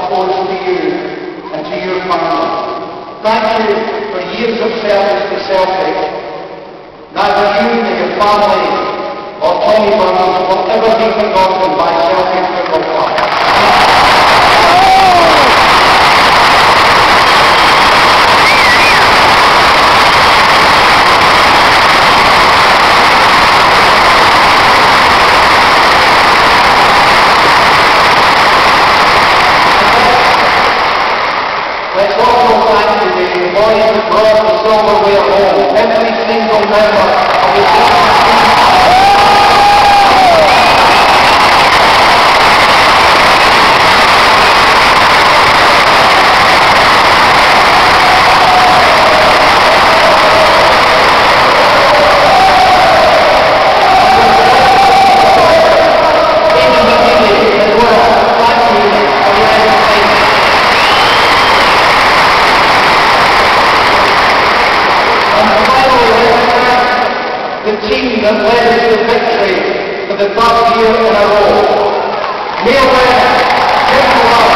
goes to you and to your family. Thank you for years of service to Celtic. Neither you nor your family or Tommy Burns will ever be forgotten by Celtic Football Club. Let's also thank the boys who brought the silverware home, every single member of the the team that led us to victory for the third year in a row. Neil West, Jim Love,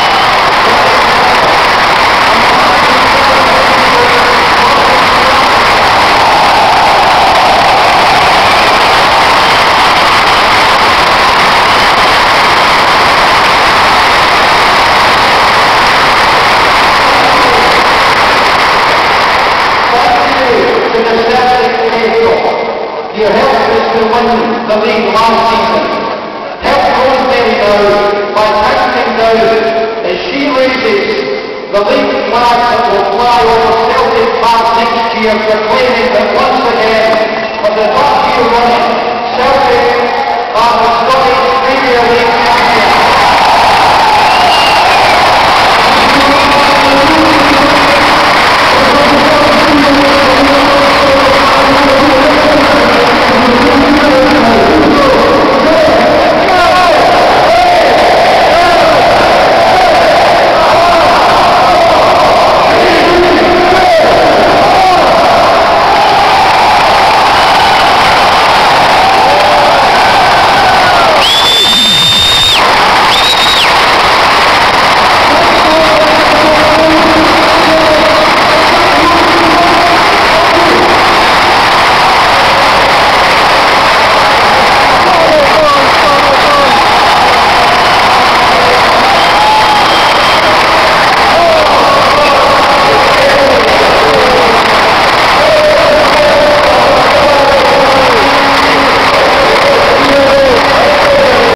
you helped us to win the league last season. Help Rosemary now by counting down as she raises the league flag that will fly over Celtic Park next year, proclaiming that once again, for the third year running, Celtic are the Scottish Premier League champions.